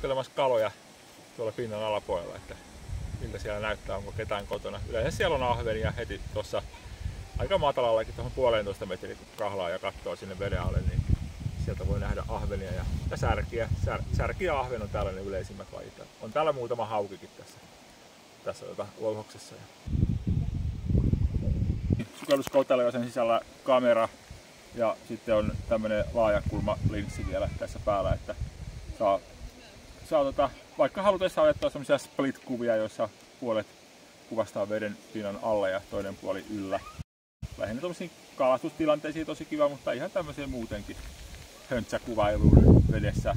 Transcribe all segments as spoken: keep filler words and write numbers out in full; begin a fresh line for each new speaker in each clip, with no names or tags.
katselemassa kaloja tuolla pinnan alapuolella, että miltä siellä näyttää, onko ketään kotona. Yleensä siellä on ahvenia heti tuossa aika matalallakin tuohon puolentoista metriä, kun kahlaa ja katsoo sinne veden alle, niin sieltä voi nähdä ahvenia ja, ja särkiä. Sär, särki ja ahven on tällainen yleisimmät lajit. On täällä muutama haukikin tässä, tässä tota, louhoksessa. Sukelluskoutalla on sen sisällä kamera ja sitten on tämmönen laajakulmalinssi vielä tässä päällä, että saa, saa tota, vaikka halutessaan ottaa semmoisia split-kuvia, joissa puolet kuvastaa veden pinnan alle ja toinen puoli yllä. Lähinnä tommosiin kalastustilanteisiin tosi kiva, mutta ihan tämmöiseen muutenkin höntsäkuvailuun vedessä.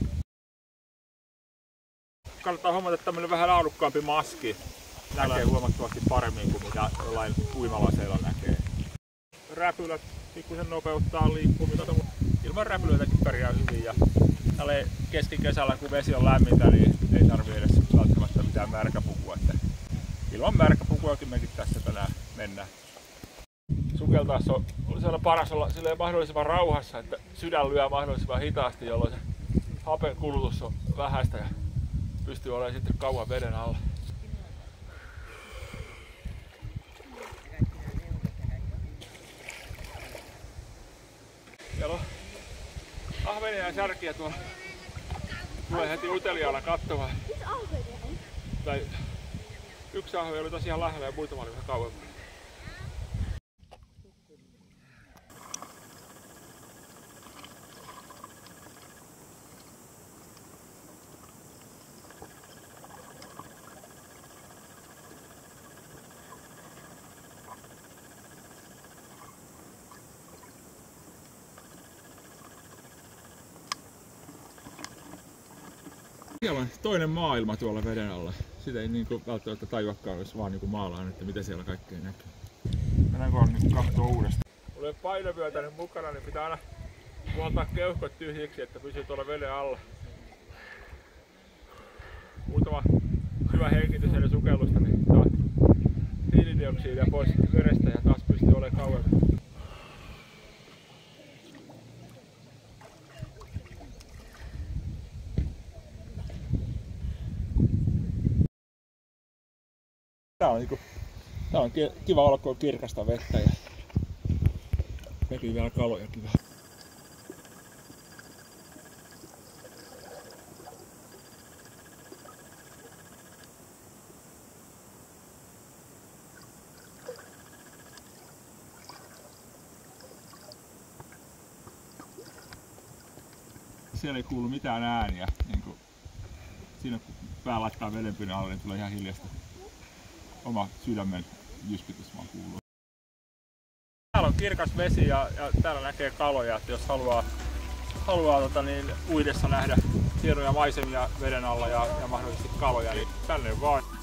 Kannattaa hommata tämmönen vähän laadukkaampi maski. Näkee huomattavasti paremmin kuin mitä jollain uimalaseilla näkee. Räpylät pikkusen nopeuttaa liikkumista, mutta ilman räpylöitäkin pärjää hyvin. Ja keskikesällä kun vesi on lämmintä, niin ei tarvitse edes välttämättä mitään märkäpukua. Että ilman märkäpukuakin mekin tässä tänään mennään. Sukeltaessa on siellä paras olla mahdollisimman rauhassa, että sydän lyö mahdollisimman hitaasti, jolloin se hapen kulutus on vähäistä ja pystyy olemaan sitten kauan veden alla. Siellä on ahvenia ja särkiä tuolla. Tulee heti uteliaana katsomaan. Tai yksi ahve oli tosiaan lähellä ja muutama oli vähän kauempana. Siellä on toinen maailma tuolla veden alla. Sitä ei niinku välttämättä tajuakaan, jos vaan niinku maalaan, että mitä siellä kaikkea näkyy. Mennäänkö on nyt kahtoo uudestaan? Olen painovyötänyt mukana, niin pitää aina puoltaa keuhkot tyhjiksi, että pysyy tuolla veden alla. Muutama hyvä hengitys ennen sukellusta, niin saa hiilidioksidia pois verestä ja taas pystyy olemaan kauemmin. Tää on, niinku, tää on kiva olla, kun on kirkasta vettä ja näkyy vielä kaloja kiva. Siellä ei kuulu mitään ääniä. Niin kun siinä kun pää laittaa vedenpinnan alle, niin tulee ihan hiljasta. Oma sydämen jyspitys vaan kuuluu. Täällä on kirkas vesi ja, ja täällä näkee kaloja, että jos haluaa, haluaa tota niin, uidessa nähdä hienoja maisemia veden alla ja, ja mahdollisesti kaloja, niin tänne vaan.